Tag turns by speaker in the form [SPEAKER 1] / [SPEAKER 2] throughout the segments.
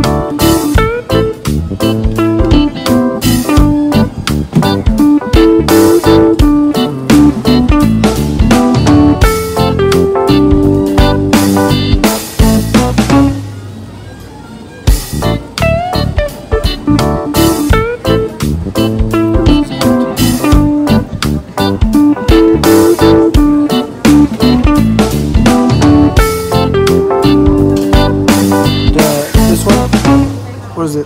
[SPEAKER 1] What is it?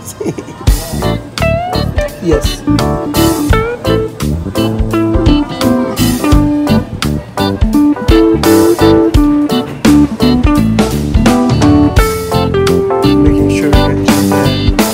[SPEAKER 1] Yes. Making sure to get just that.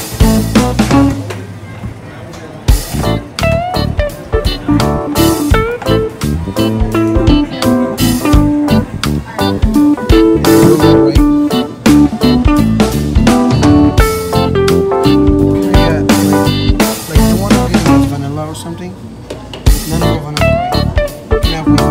[SPEAKER 1] Or something. None of vanilla, right? Can I have one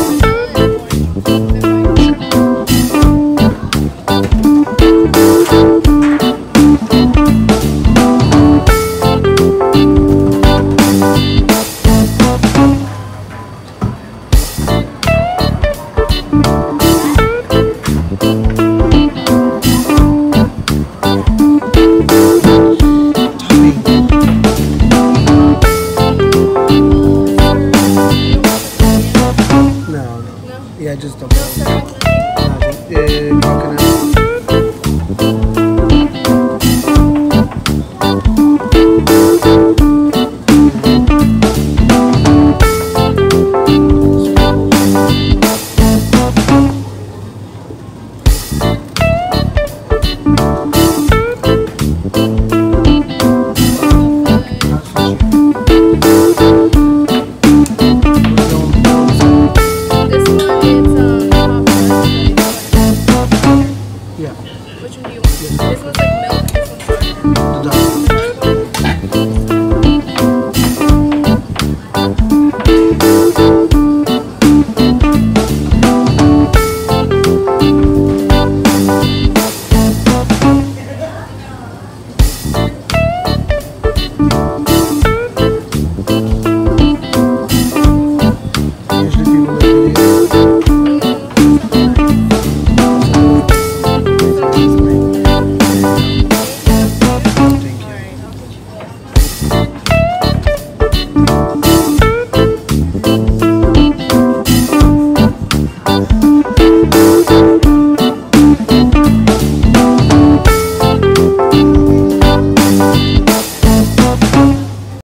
[SPEAKER 1] yeah, just the coconut.
[SPEAKER 2] Which one do you want? This one's like milk, this one's dark.